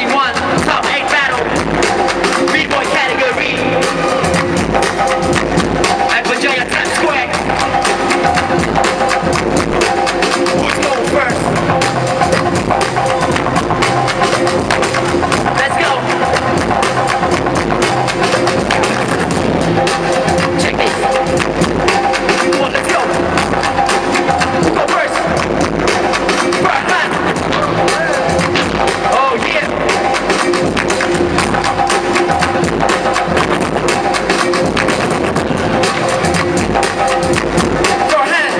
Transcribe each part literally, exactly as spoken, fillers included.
thirty-one, top eight battle, B-boy category. At Virginia Times Square. Who's going first? Let's go. Check this. Come on, let's go. Who go first? Right hand. Oh yeah. Throw a hand.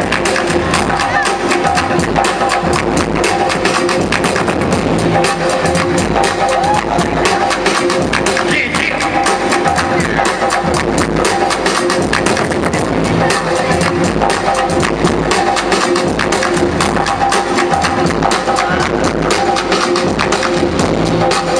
Yeah, yeah.